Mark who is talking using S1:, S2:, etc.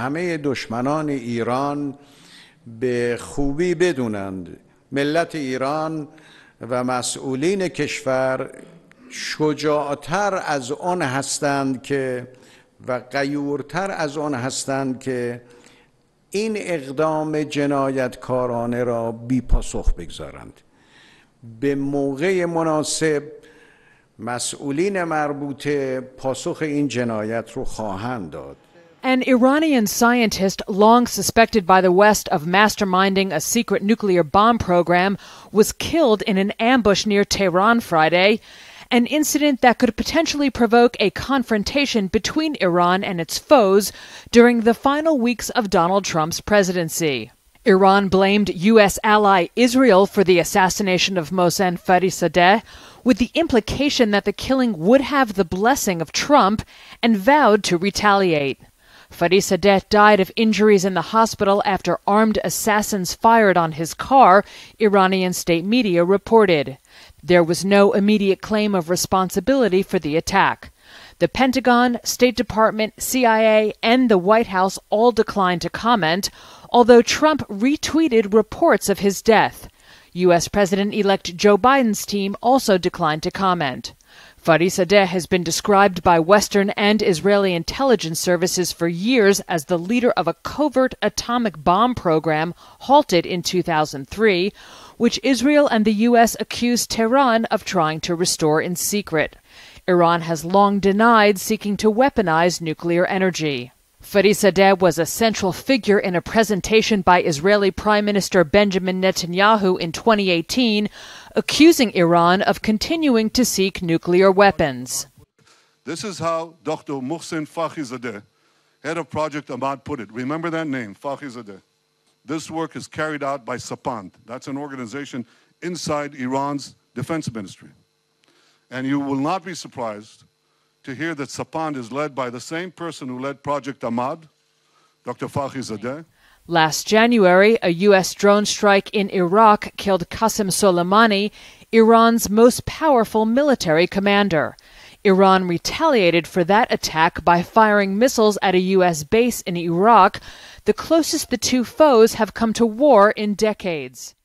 S1: همه دشمنان ایران به خوبی بدونند ملت ایران و مسئولین کشور شجاعتر از آن هستند که و غیورتر از آن هستند که این اقدام جنایتکارانه را بی پاسخ بگذارند. به موقع مناسب مسئولین مربوطه پاسخ این جنایت رو خواهند داد.
S2: An Iranian scientist long suspected by the West of masterminding a secret nuclear bomb program was killed in an ambush near Tehran Friday, an incident that could potentially provoke a confrontation between Iran and its foes during the final weeks of Donald Trump's presidency. Iran blamed U.S. ally Israel for the assassination of Mohsen Fakhrizadeh, with the implication that the killing would have the blessing of Trump, and vowed to retaliate. Fakhrizadeh died of injuries in the hospital after armed assassins fired on his car, Iranian state media reported. There was no immediate claim of responsibility for the attack. The Pentagon, State Department, CIA, and the White House all declined to comment, although Trump retweeted reports of his death. U.S. President-elect Joe Biden's team also declined to comment. Fakhrizadeh has been described by Western and Israeli intelligence services for years as the leader of a covert atomic bomb program halted in 2003, which Israel and the U.S. accused Tehran of trying to restore in secret. Iran has long denied seeking to weaponize nuclear energy. Fakhrizadeh was a central figure in a presentation by Israeli Prime Minister Benjamin Netanyahu in 2018, accusing Iran of continuing to seek nuclear weapons.
S3: This is how Dr. Mohsen Fakhrizadeh, head of Project Ahmad, put it. Remember that name, Fakhrizadeh. This work is carried out by Sapand. That's an organization inside Iran's defense ministry. And you will not be surprised to hear that Sapand is led by the same person who led Project Ahmad, Dr. Fakhrizadeh.
S2: Last January, a U.S. drone strike in Iraq killed Qasem Soleimani, Iran's most powerful military commander. Iran retaliated for that attack by firing missiles at a U.S. base in Iraq, the closest the two foes have come to war in decades.